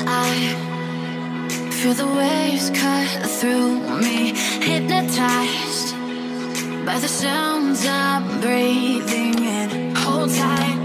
I feel the waves cut through me, hypnotized by the sounds I'm breathing in. Hold tight,